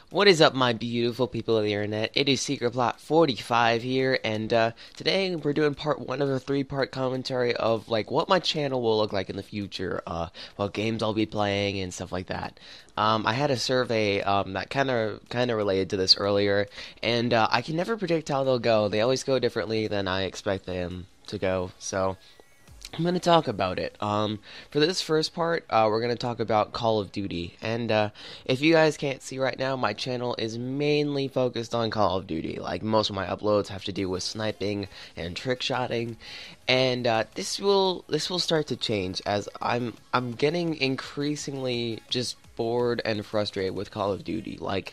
What is up, my beautiful people of the internet? It is SecretPlot45 here, and today we're doing part one of a three-part commentary of like what my channel will look like in the future, what games I'll be playing and stuff like that. I had a survey that kind of related to this earlier, and I can never predict how they'll go. They always go differently than I expect them to go, so. I'm going to talk about it. For this first part, we're going to talk about Call of Duty. And if you guys can't see right now, my channel is mainly focused on Call of Duty. Like most of my uploads have to do with sniping and trick shotting, and this will start to change as I'm getting increasingly just bored and frustrated with Call of Duty. Like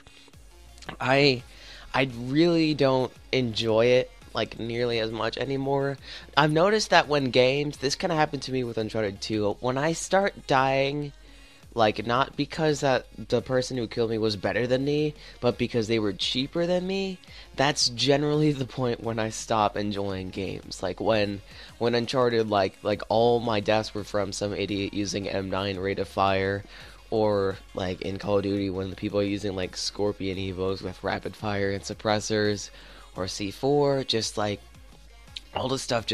I I really don't enjoy it like nearly as much anymore. I've noticed that when games, this kind of happened to me with Uncharted 2, when I start dying, like not because that the person who killed me was better than me, but because they were cheaper than me, that's generally the point when I stop enjoying games. Like when Uncharted like all my deaths were from some idiot using M9 rate of fire, or like in Call of Duty when the people are using like Scorpion Evos with rapid fire and suppressors, or C4, just like all this stuff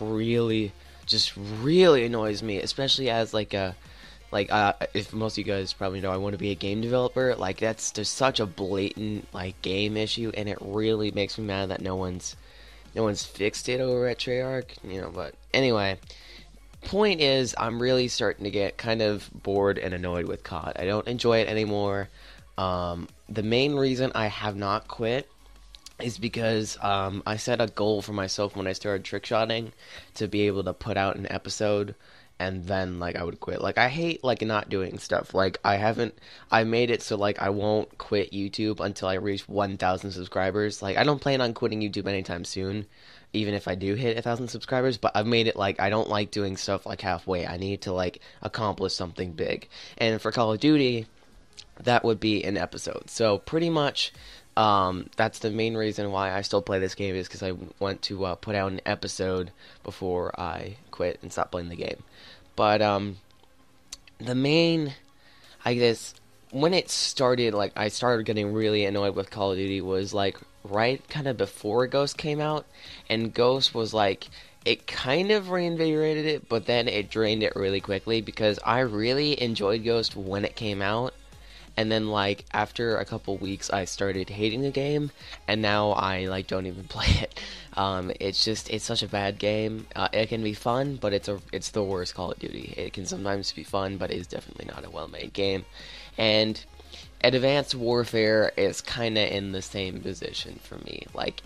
just really annoys me, especially as like a if most of you guys probably know, I want to be a game developer. Like that's just such a blatant like game issue, and it really makes me mad that no one's fixed it over at Treyarch, you know. But anyway, point is, I'm really starting to get kind of bored and annoyed with COD. I don't enjoy it anymore. The main reason I have not quit is because I set a goal for myself when I started trickshotting to be able to put out an episode, and then like I would quit. Like I hate like not doing stuff. Like I made it so like I won't quit YouTube until I reach 1,000 subscribers. Like I don't plan on quitting YouTube anytime soon, even if I do hit 1,000 subscribers. But I've made it like I don't like doing stuff like halfway. I need to like accomplish something big. And for Call of Duty, that would be an episode. So pretty much, that's the main reason why I still play this game, is because I want to put out an episode before I quit and stop playing the game. But the main, I guess, when it started, like I started getting really annoyed with Call of Duty was like right kind of before Ghost came out, and Ghost was like it kind of reinvigorated it, but then it drained it really quickly because I really enjoyed Ghost when it came out, and then like after a couple weeks I started hating the game, and now I like don't even play it. It's such a bad game. It can be fun, but it's the worst Call of Duty. It can sometimes be fun, but it's definitely not a well-made game. And Advanced Warfare is kind of in the same position for me. Like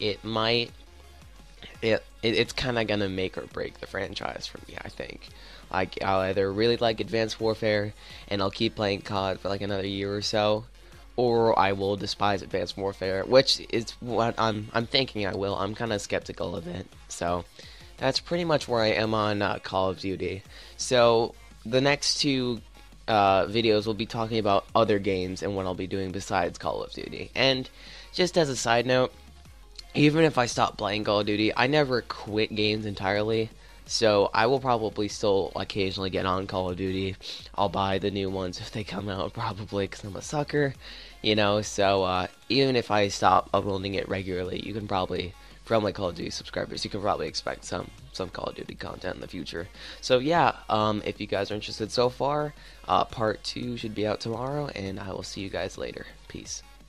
it's kind of gonna make or break the franchise for me, I think. Like I'll either really like Advanced Warfare and I'll keep playing COD for like another year or so, or I will despise Advanced Warfare, which is what I'm thinking I will. I'm kind of skeptical of it. So that's pretty much where I am on Call of Duty. So the next two videos will be talking about other games and what I'll be doing besides Call of Duty. And just as a side note, even if I stop playing Call of Duty, I never quit games entirely. So I will probably still occasionally get on Call of Duty. I'll buy the new ones if they come out, probably, because I'm a sucker, you know. So even if I stop uploading it regularly, you can probably, from like Call of Duty subscribers, you can probably expect some Call of Duty content in the future. So yeah, if you guys are interested so far, part 2 should be out tomorrow, and I will see you guys later. Peace.